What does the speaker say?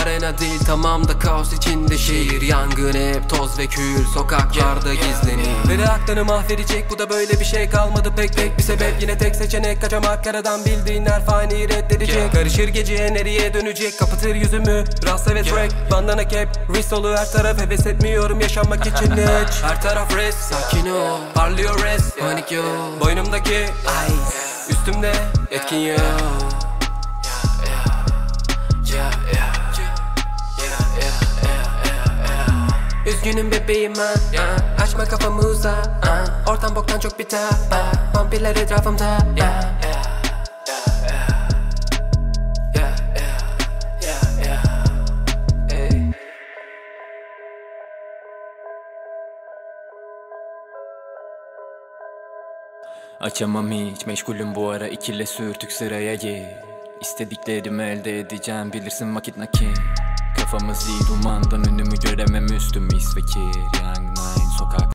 arena değil, tamam da kaos içinde şehir. Yangın hep toz ve kül, sokaklarda gizlenir. Beni aklını mahvedecek, bu da böyle bir şey kalmadı pek bir sebep. Yine tek seçenek kaçamak, karadan bildiğin her fani reddedecek. Karışır geceye nereye dönecek, kapatır yüzümü rasta ve track. Bandana cap, wrist dolu her taraf, heves etmiyorum yaşanmak için hiç. Her taraf rest, sakin ol, parlıyor rest, panik yok. Boynumdaki ice, üstümde etkin yok. Üzgünüm bebeğim ha, açma kafamı uza. Ortam boktan çok biter, vampirler etrafımda. Açamam hiç, meşgulüm bu ara, ikile sürtük sıraya gir. İstediklerimi elde edeceğim, bilirsin vakit nakit. Kafamız iyi dumandan, önümü göremem, üstüm isvekir. Young Nine sokak